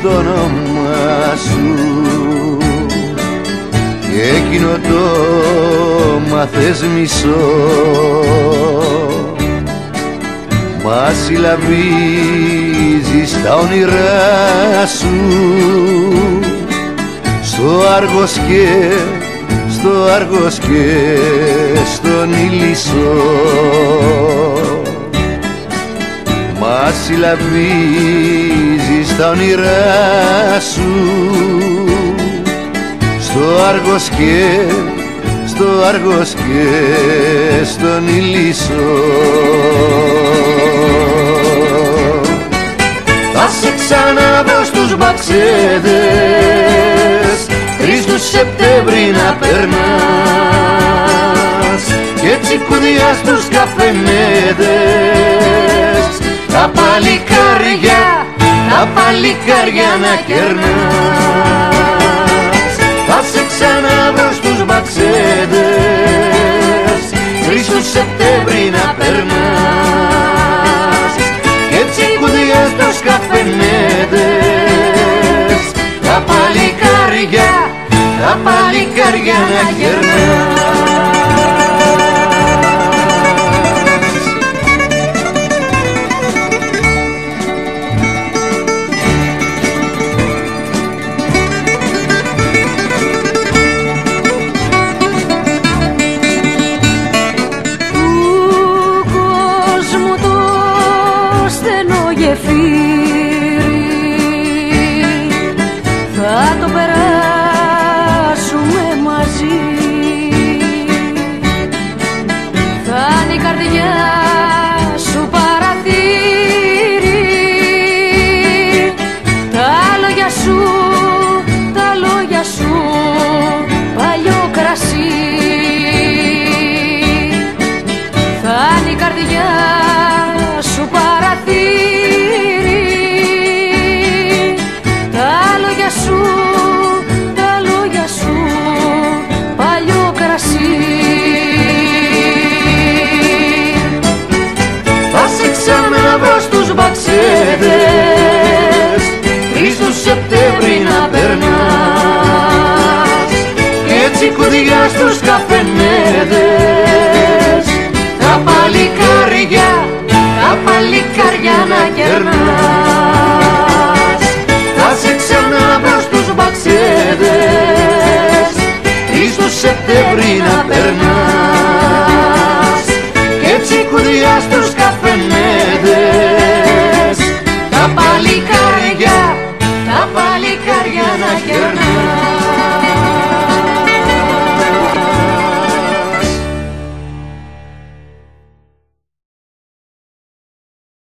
στο όνομα σου και εκείνο το μάθες μισό. Μα συλλαβίζεις τα όνειρά σου στο Άργος και στον Ηλισσό. Μα συλλαβίζεις τα όνειρά σου στο Άργος και στον Ηλισσό. Θα σε ξαναβρω στους Μπαξέδες 3 του Σεπτέμβρη να περνάς κι έτσι κουδιά στους καφενέδες τα παλικάρια να κερνάς. Θα σε ξαναβρω στους Μπαξέδες 3 του Σεπτέμβρη να περνάς κι έτσι κουδιά στους καφενέδες τα παλικάρια να κερνάς. Θα το περάσουμε μαζί, θα είναι η καρδιά σου παραθύρι, τα λόγια σου παλιό κρασί. Θα είναι η καρδιά σου παραθύρι, τα λόγια σου παλιό κρασί. Θα σε ξαναβρω στους Μπαξέδες 3 του Σεπτέμβρη να περνάς κι έτσι κουδιά στους καφενέδες τα παλικάρια να κερνάς.